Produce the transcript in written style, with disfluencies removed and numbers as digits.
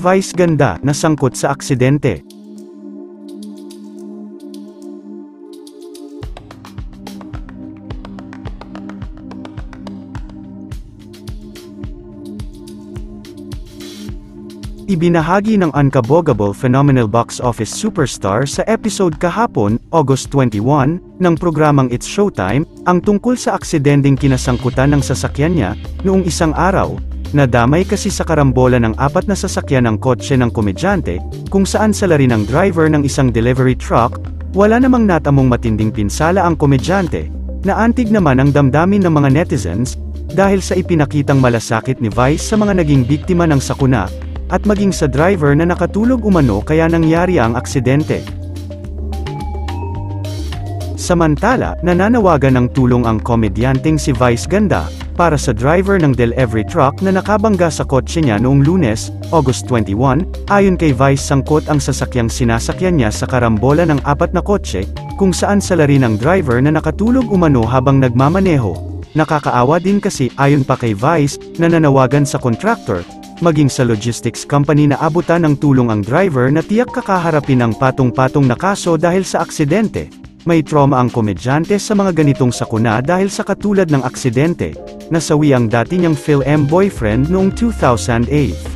Vice Ganda na sangkot sa aksidente. Ibinahagi ng Unkabogable Phenomenal Box Office Superstar sa episode kahapon, August 21, ng programang It's Showtime, ang tungkol sa aksidenteng kinasangkutan ng sasakyan niya, noong isang araw. Nadamay kasi sa karambola ng 4 na sasakyan ng kotse ng komedyante, kung saan salari ng driver ng isang delivery truck. Wala namang natamong matinding pinsala ang komedyante. Naantig naman ang damdamin ng mga netizens, dahil sa ipinakitang malasakit ni Vice sa mga naging biktima ng sakuna, at maging sa driver na nakatulog umano kaya nangyari ang aksidente. Samantala, nananawagan ng tulong ang komedyanteng si Vice Ganda, para sa driver ng delivery truck na nakabangga sa kotse niya noong Lunes, August 21, ayon kay Vice sangkot ang sasakyang sinasakyan niya sa karambola ng 4 na kotse, kung saan salari ng driver na nakatulog umano habang nagmamaneho. Nakakaawa din kasi ayon pa kay Vice, nananawagan sa contractor, maging sa logistics company na abutan ng tulong ang driver na tiyak kakaharapin ng patong-patong na kaso dahil sa aksidente. May trauma ang komedyante sa mga ganitong sakuna dahil sa katulad ng aksidente. Nasawi ang dati niyang Phil M. boyfriend noong 2008.